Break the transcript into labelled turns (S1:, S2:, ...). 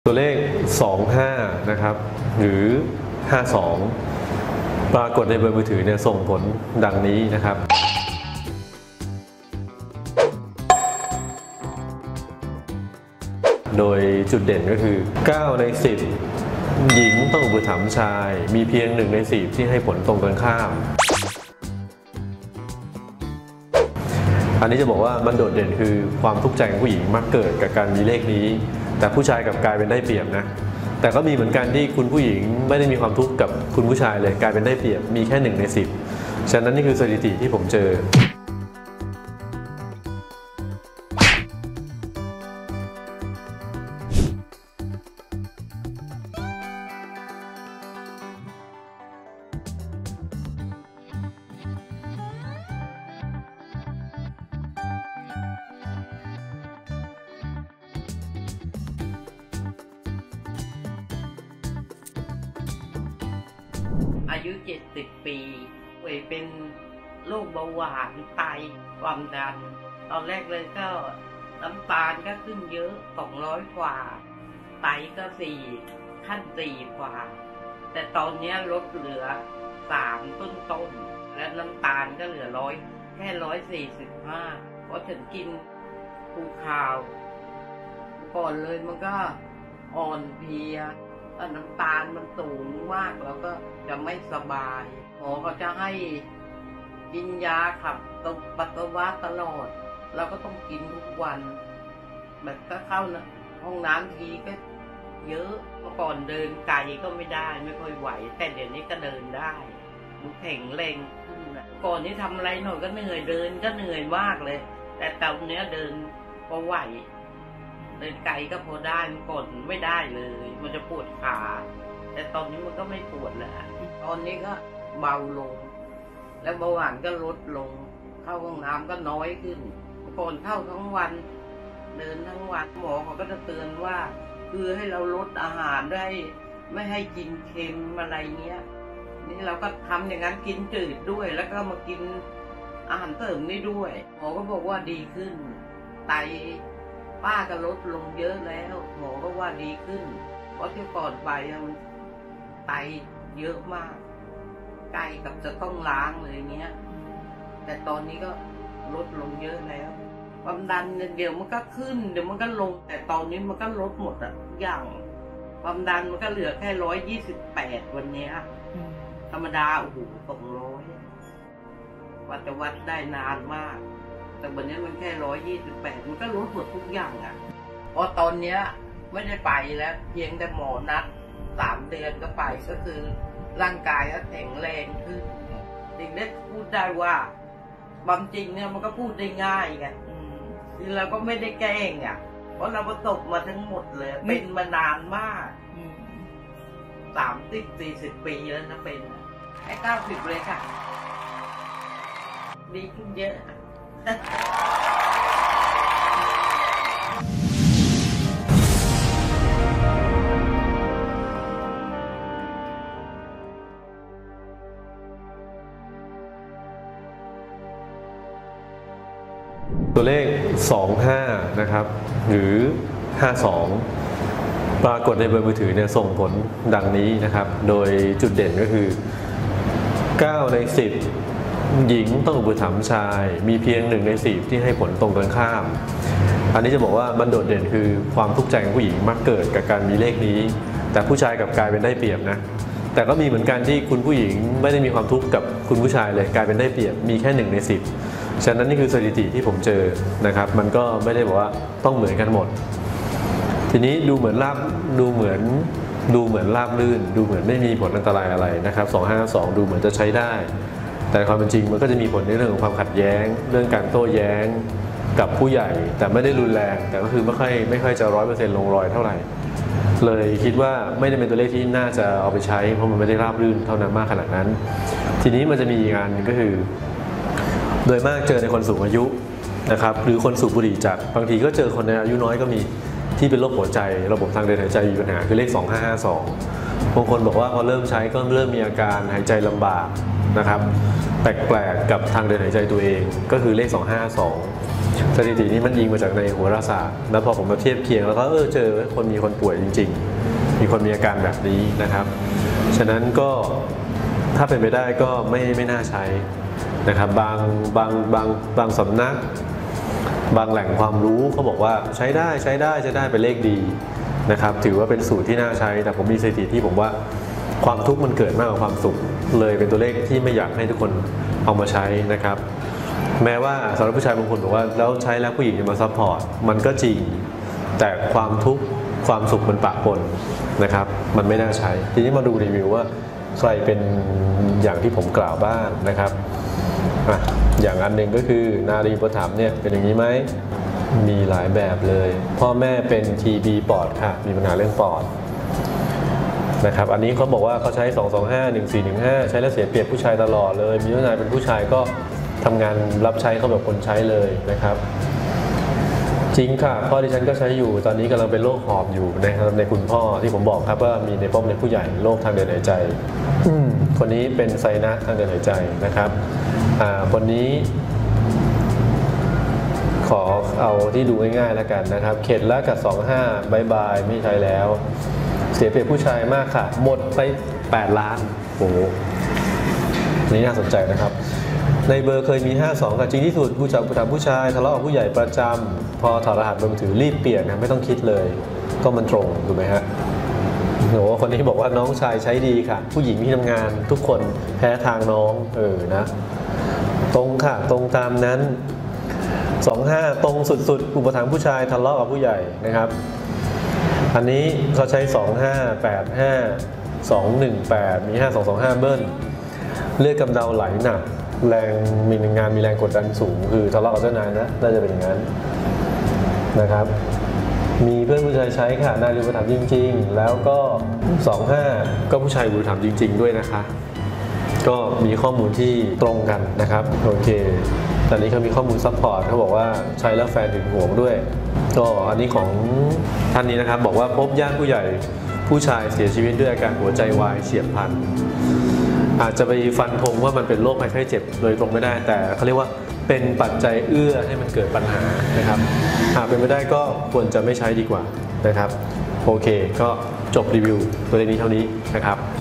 S1: ตัวเลข25นะครับหรือ52ปรากฏในเบอร์มือถือเนี่ยส่งผลดังนี้นะครับโดยจุดเด่นก็คือ9ใน10หญิงต้องอุปถัมภ์ชายมีเพียง1ใน10ที่ให้ผลตรงกันข้ามอันนี้จะบอกว่ามันโดดเด่นคือความทุกข์ใจของผู้หญิงมักเกิดกับการมีเลขนี้แต่ผู้ชายกลับกลายเป็นได้เปรียบนะแต่ก็มีเหมือนกันที่คุณผู้หญิงไม่ได้มีความทุกข์กับคุณผู้ชายเลยกลายเป็นได้เปรียบมีแค่1ใน10ฉะนั้นนี่คือสถิติที่ผมเจอ
S2: อายุ70 ปีป่วยเป็นโรคเบาหวานไตความดันตอนแรกเลยก็น้ำตาลก็ขึ้นเยอะ200 กว่าไตก็4ขั้น4 กว่าแต่ตอนนี้ลดเหลือ3 ต้นและน้ำตาลก็เหลือแค่145เพราะฉันกินภูคาวก่อนเลยมันก็อ่อนเพลียน้ำตาลมันสูงมากแล้วก็จะไม่สบายหมอเขาจะให้กินยาขับปัสสาวะตลอดเราก็ต้องกินทุกวันแบบถ้าเข้าห้องน้ำทีก็เยอะเมื่อก่อนเดินไกลก็ไม่ได้ไม่ค่อยไหวแต่เดี๋ยวนี้ก็เดินได้ดูแข็งแรงขึ้นนะก่อนนี้ทำอะไรหน่อยก็เหนื่อยเดินก็เหนื่อยมากเลยแต่ตอนนี้เดินพอไหวเดินไกลก็พอได้เมื่อก่อนไม่ได้เลยมันจะปวดขาแต่ตอนนี้มันก็ไม่ปวดแล้วตอนนี้ก็เบาลงแล้วเบาหวานก็ลดลงเข้าห้องน้ำก็น้อยขึ้นก่อนเข้าทั้งวันเดินทั้งวันหมอเขาก็จะเตือนว่าคือให้เราลดอาหารได้ไม่ให้กินเค็มอะไรเงี้ยนี่เราก็ทำอย่างนั้นกินจืดด้วยแล้วก็มากินอาหารเสริมนี่ด้วยหมอก็บอกว่าดีขึ้นไตป้าก็ลดลงเยอะแล้วหมอก็ว่าดีขึ้นเพราะที่ก่อนไปมันไตเยอะมากใกล้กับจะต้องล้างเลยเงี้ยแต่ตอนนี้ก็ลดลงเยอะแล้วความดันเดี๋ยวมันก็ขึ้นเดี๋ยวมันก็ลงแต่ตอนนี้มันก็ลดหมดอะทุกอย่างความดันมันก็เหลือแค่128วันนี้ธรรมดาโอ้โห200วัดจะวัดได้นานมากแต่วันนี้มันแค่128มันก็ลดหมดทุกอย่างอ่ะเพราะตอนเนี้ยไม่ได้ไปแล้วเพียงแต่หมอนัด3 เดือนก็ไปก็คือร่างกายก็แข็งแรงขึ้นถึงได้พูดได้ว่าความจริงเนี่ยมันก็พูดได้ง่ายไงคือเราก็ไม่ได้แกล้งอ่ะเพราะเราประสบมาทั้งหมดเลยเป็นมานานมาก30-40 ปีแล้วนะเป็นให้90เลยค่ะดีขึ้นเยอะ
S1: ตัวเลข25นะครับหรือ52ปรากฏในเบอร์มือถือเนี่ยส่งผลดังนี้นะครับโดยจุดเด่นก็คือ9ใน10หญิงต้องอุปถัมภ์ชายมีเพียง1ใน10ที่ให้ผลตรงกันข้ามอันนี้จะบอกว่ามันโดดเด่นคือความทุกข์ใจของผู้หญิงมักเกิดกับการมีเลขนี้แต่ผู้ชายกลับกลายเป็นได้เปรียบนะแต่ก็มีเหมือนกันที่คุณผู้หญิงไม่ได้มีความทุกข์กับคุณผู้ชายเลยกลายเป็นได้เปรียบมีแค่1ใน10ฉะนั้นนี่คือสถิติที่ผมเจอนะครับมันก็ไม่ได้บอกว่าต้องเหมือนกันหมดทีนี้ดูเหมือนราบลื่นดูเหมือนไม่มีผลอันตรายอะไรนะครับ252ดูเหมือนจะใช้ได้แต่ความเป็นจริงมันก็จะมีผลในเรื่องของความขัดแย้งเรื่องการโต้แย้งกับผู้ใหญ่แต่ไม่ได้รุนแรงแต่ก็คือไม่ค่อยจะ100%ลงรอยเท่าไหร่เลยคิดว่าไม่ได้เป็นตัวเลขที่น่าจะเอาไปใช้เพราะมันไม่ได้ราบรื่นเท่านั้นมากขนาดนั้นทีนี้มันจะมีอีกอันก็คือโดยมากเจอในคนสูงอายุนะครับหรือคนสูบบุหรี่จัดบางทีก็เจอคนในอายุน้อยก็มีที่เป็นโรคหัวใจระบบทางเดินหายใจมีปัญหาคือเลข2552บางคนบอกว่าพอเริ่มใช้ก็เริ่มมีอาการหายใจลำบากนะครับแปลกๆกับทางเดินหายใจตัวเองก็คือเลข252 สถิตินี้มันยิงมาจากในโหราศาสตร์แล้วพอผมมาเทียบเคียงแล้วก็เจอคนมีคนป่วยจริงๆมีคนมีอาการแบบนี้นะครับฉะนั้นก็ถ้าเป็นไปได้ก็ไม่น่าใช้นะครับบางสำนักบางแหล่งความรู้เขาบอกว่าใช้ได้เป็นเลขดีนะครับถือว่าเป็นสูตรที่น่าใช้แต่ผมมีสถิติที่ผมว่าความทุกข์มันเกิดมากกว่าความสุขเลยเป็นตัวเลขที่ไม่อยากให้ทุกคนเอามาใช้นะครับแม้ว่าสำหรับผู้ชายบางคนบอกว่าแล้วใช้แล้วผู้หญิงจะมาซัพพอร์ตมันก็จริงแต่ความทุกข์ความสุขมันปะปนนะครับมันไม่น่าใช้ทีนี้มาดูรีวิวว่าใครเป็นอย่างที่ผมกล่าวบ้างนะครับอย่างอันหนึ่งก็คือนารีอุปถัมภ์เนี่ยเป็นอย่างนี้ไหมมีหลายแบบเลยพ่อแม่เป็น TB ปอดค่ะมีปัญหาเรื่องปอดนะครับอันนี้เขาบอกว่าเขาใช้225 1415ใช้แล้วเสียเปรียบผู้ชายตลอดเลยมีเจ้านายเป็นผู้ชายก็ทำงานรับใช้เขาแบบคนใช้เลยนะครับจริงค่ะพ่อดิฉันก็ใช้อยู่ตอนนี้กำลังเป็นโรคหอบอยู่ในคุณพ่อที่ผมบอกครับว่ามีในป้อมในผู้ใหญ่โรคทางเดินหายใจคนนี้เป็นไซนัสทางเดินหายใจนะครับคนนี้ขอเอาที่ดูง่ายๆแล้วกันนะครับเข็ดแล้วกับ25บายไม่ใช้แล้วเสียเปรียบผู้ชายมากค่ะหมดไป8 ล้านโอ้โหนี่น่าสนใจนะครับในเบอร์เคยมี52ค่ะจริงที่สุดผู้ชายผู้ชายทะเลาะกับผู้ใหญ่ประจำพอถอดรหัสเบอร์มือถือรีบเปลี่ยนนะไม่ต้องคิดเลยก็มันตรงถูกไหมฮะโอ้คนนี้บอกว่าน้องชายใช้ดีค่ะผู้หญิงที่ทำงานทุกคนแพ้ทางน้องนะตรงค่ะตรงตามนั้น25ตรงสุดๆอุปถัมภ์ผู้ชายทะเลาะกับผู้ใหญ่นะครับอันนี้เขาใช้25 85 218มี5225เบิ้ลเลือดกำเดาไหลหนักแรงมีแรงกดดันสูงคือทะเลาะกับเจ้านายนะน่าจะเป็นอย่างนั้นนะครับมีเพื่อนผู้ชายใช้ค่ะนารีอุปถัมภ์จริงๆแล้วก็25ก็ผู้ชายอุปถัมภ์จริงๆด้วยนะคะก็มีข้อมูลที่ตรงกันนะครับโอเคตอนนี้เขามีข้อมูลซัพพอร์ตเขาบอกว่าใช้แล้วแฟนถึงห่วงด้วยก็อันนี้ของท่านนี้นะครับบอกว่าพบญาติผู้ใหญ่ผู้ชายเสียชีวิตด้วยอาการหัวใจวายเฉียบพลันอาจจะไปฟันธงว่ามันเป็นโรคภัยไข้เจ็บโดยตรงไม่ได้แต่เขาเรียกว่าเป็นปัจจัยเอื้อให้มันเกิดปัญหานะครับหากเป็นไม่ได้ก็ควรจะไม่ใช้ดีกว่านะครับโอเคก็จบรีวิวตัวนี้เท่านี้นะครับ